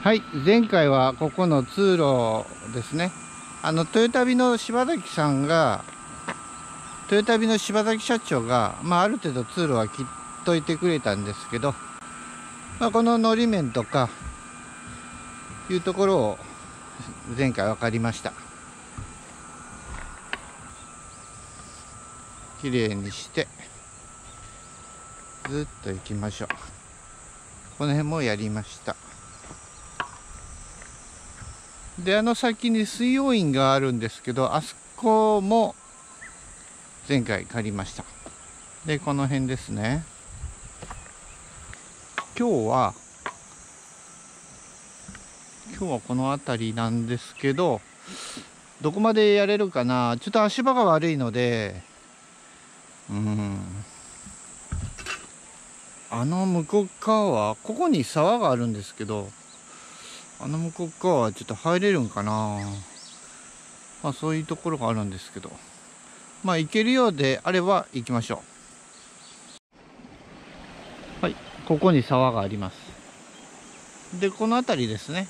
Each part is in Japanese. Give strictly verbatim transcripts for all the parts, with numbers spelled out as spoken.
はい、前回はここの通路ですね。あのトヨタビの柴崎さんが、トヨタビの柴崎社長が、まあ、ある程度通路は切っといてくれたんですけど、まあ、こののり面とかいうところを前回分かりました。きれいにしてずっと行きましょう。この辺もやりました。で、あの先に水溶院があるんですけど、あそこも前回借りました。で、この辺ですね。今日は今日はこの辺りなんですけど、どこまでやれるかな。ちょっと足場が悪いので、うんあの向こう側は、ここに沢があるんですけど、あの向こう側はちょっと入れるんかな。まあそういうところがあるんですけど、まあ行けるようであれば行きましょう。はい、ここに沢があります。で、この辺りですね。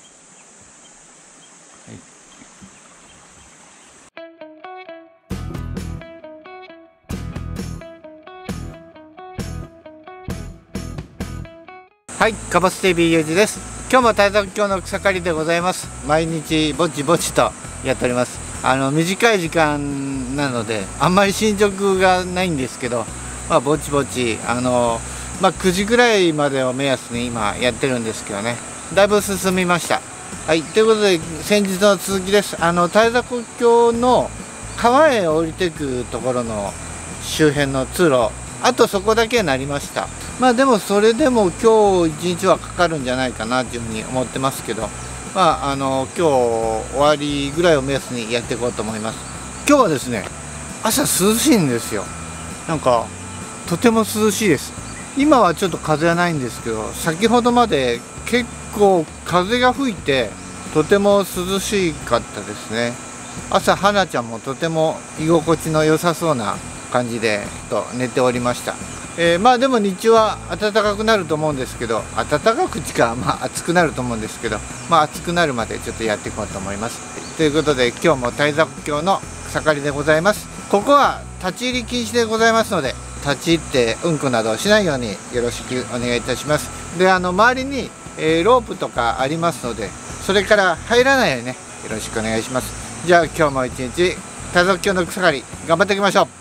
はい、かぼす ティービー ゆうじです。今日も大沢峡の草刈りでございます。毎日ぼちぼちとやっております。あの短い時間なのであんまり進捗がないんですけど、まあぼちぼちあのまあくじぐらいまでを目安に今やってるんですけどね、だいぶ進みました。はい、ということで先日の続きです。あの大沢峡の川へ降りてくところの周辺の通路、あとそこだけになりました。まあでもそれでも今日一日はかかるんじゃないかなというふうに思ってますけど、まああの今日終わりぐらいを目安にやっていこうと思います。今日はですね、朝涼しいんですよ。なんかとても涼しいです。今はちょっと風はないんですけど、先ほどまで結構風が吹いてとても涼しかったですね。朝花ちゃんもとても居心地の良さそうな感じでと寝ておりました。えー、まあでも日中は暖かくなると思うんですけど、暖かくちか、まあ暑くなると思うんですけど、まあ暑くなるまでちょっとやっていこうと思います。ということで今日も大沢峡の草刈りでございます。ここは立ち入り禁止でございますので、立ち入ってうんこなどをしないようによろしくお願いいたします。で、あの周りに、えー、ロープとかありますので、それから入らないようにね、よろしくお願いします。じゃあ今日も一日大沢峡の草刈り頑張っていきましょう。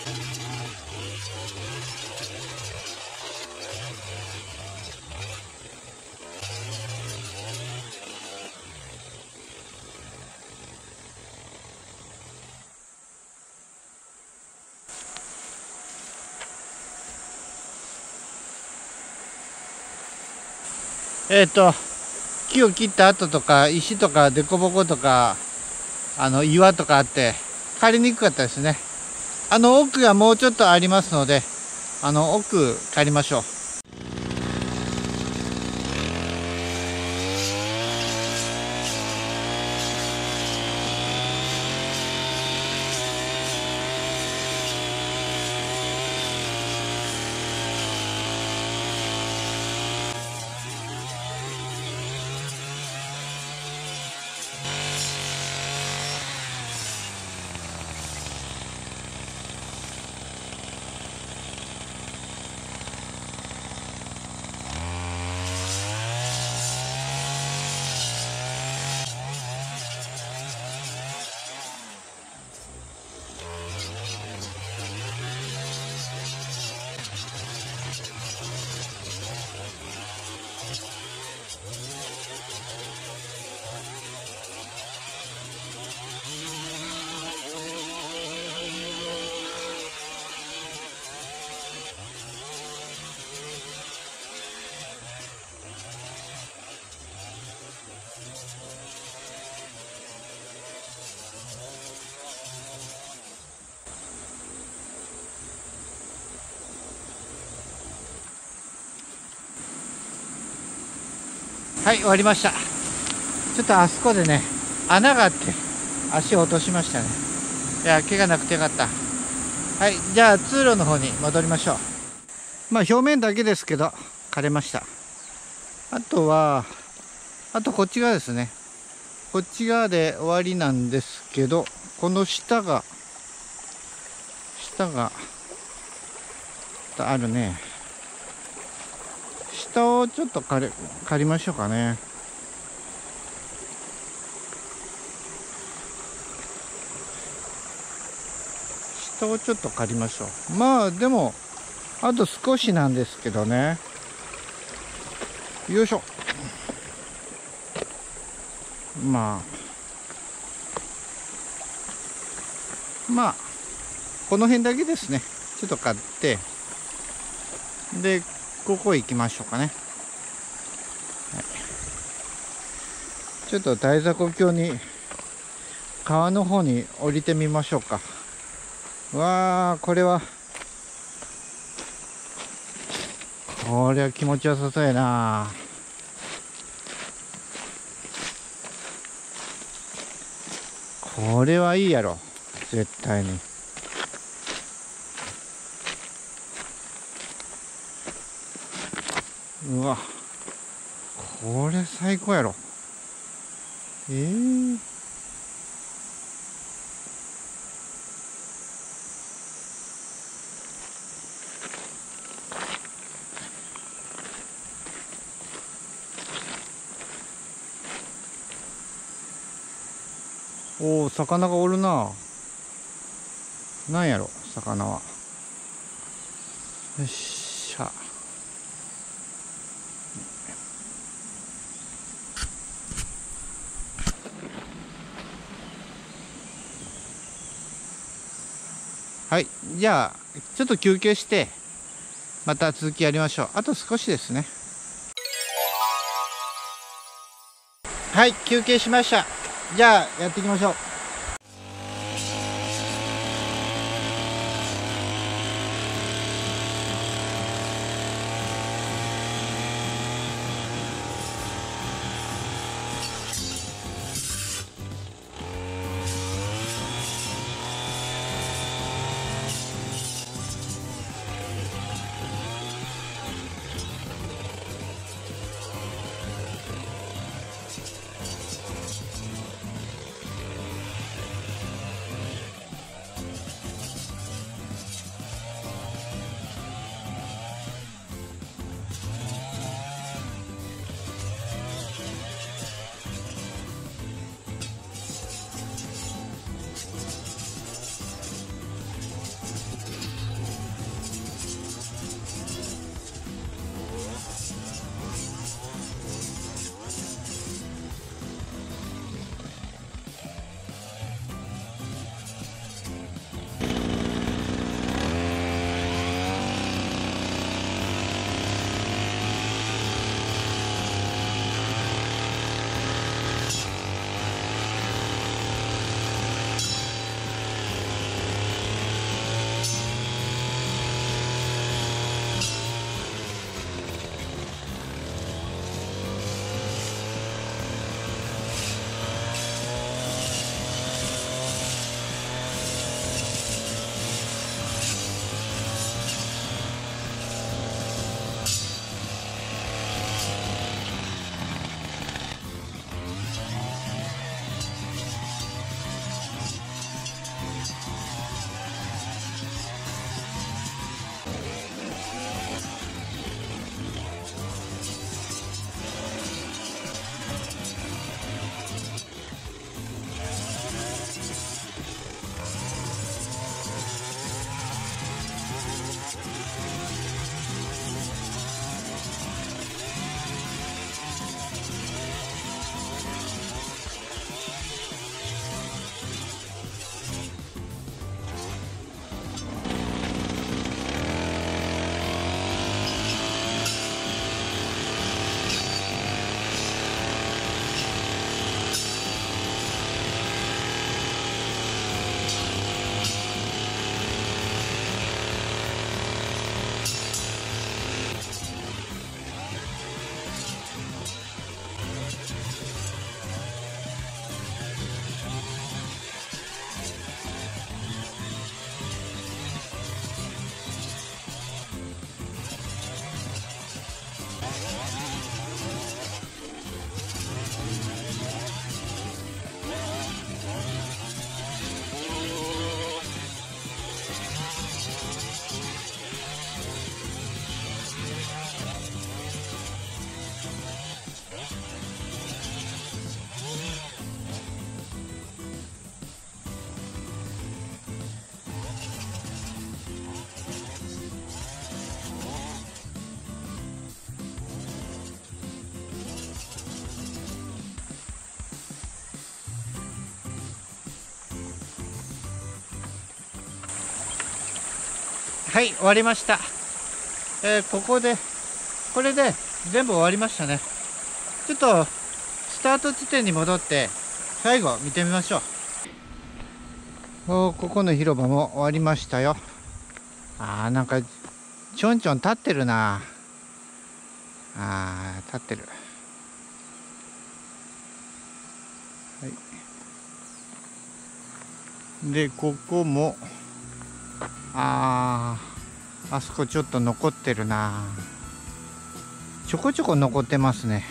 えっと木を切った跡とか石とか凸凹とかあの岩とかあって借りにくかったですね。あの奥がもうちょっとありますので、あの奥借りましょう。はい、終わりました。ちょっとあそこでね穴があって足を落としましたね。いや、怪我なくてよかった。はい、じゃあ通路の方に戻りましょう。まあ表面だけですけど枯れました。あとはあとこっち側ですね。こっち側で終わりなんですけど、この下が下があるね。下をちょっと借り、借りましょうかね。下をちょっと借りましょう。まあでもあと少しなんですけどね。よいしょ。まあまあこの辺だけですね。ちょっと買ってでここ行きましょうかね。はい、ちょっと大雑魚橋に川の方に降りてみましょうか。わあ、これはこれは気持ちよさそうやな。これはいいやろ絶対に。うわ、これ最高やろ。えー、おお、魚がおるな。なんやろ魚は。よっしゃ。はい、じゃあちょっと休憩してまた続きやりましょう。あと少しですね。はい、休憩しました。じゃあやっていきましょう。 はい、終わりました。えー、ここでこれで全部終わりましたね。ちょっとスタート地点に戻って最後見てみましょう。おここの広場も終わりましたよ。あー、なんかちょんちょん立ってるな。あー、立ってる。はい、でここもあー、あそこちょっと残ってるな。ちょこちょこ残ってますね。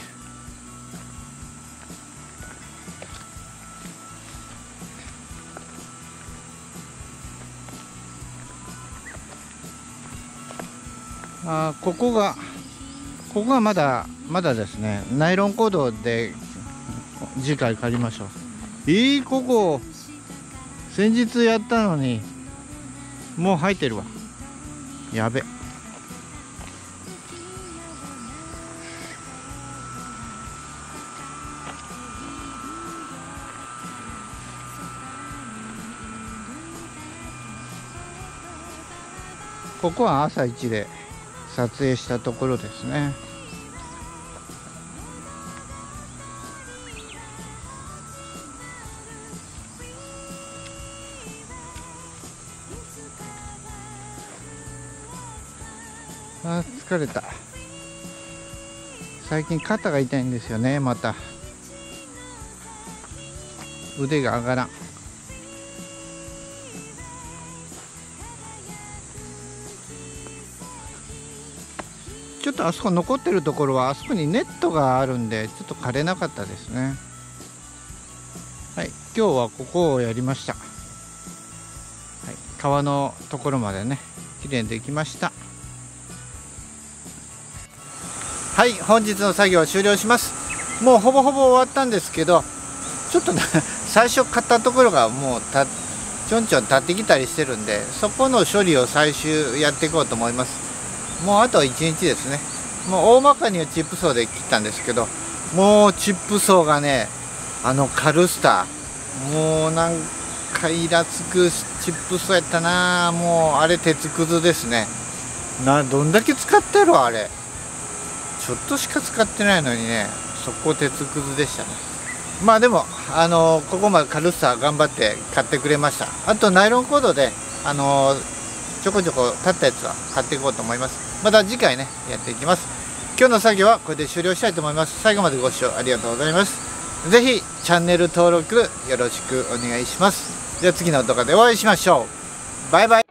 あー、ここがここがまだまだですね。ナイロンコードで次回借りましょう。いい、ここ先日やったのにもう入ってるわ。やべ。ここは朝一で撮影したところですね。あー、疲れた。最近肩が痛いんですよね。また腕が上がらん。ちょっとあそこ残ってるところはあそこにネットがあるんでちょっと枯れなかったですね。はい、今日はここをやりました。はい、川のところまでね綺麗にできました。はい、本日の作業終了します。もうほぼほぼ終わったんですけど、ちょっとね最初買ったところがもうたちょんちょん立ってきたりしてるんで、そこの処理を最終やっていこうと思います。もうあといちにちですね。もう大まかにはチップ層で切ったんですけど、もうチップ層がね、あのカルスターもうなんかイラつくチップ層やったな。もうあれ鉄くずですね。などんだけ使ってやろあれ。ちょっとしか使ってないのにね、そこ鉄くずでしたね。まあでもあのー、ここまでカルスター頑張って買ってくれました。あとナイロンコードであのー、ちょこちょこ立ったやつは買っていこうと思います。また次回ねやっていきます。今日の作業はこれで終了したいと思います。最後までご視聴ありがとうございます。ぜひチャンネル登録よろしくお願いします。では次の動画でお会いしましょう。バイバイ。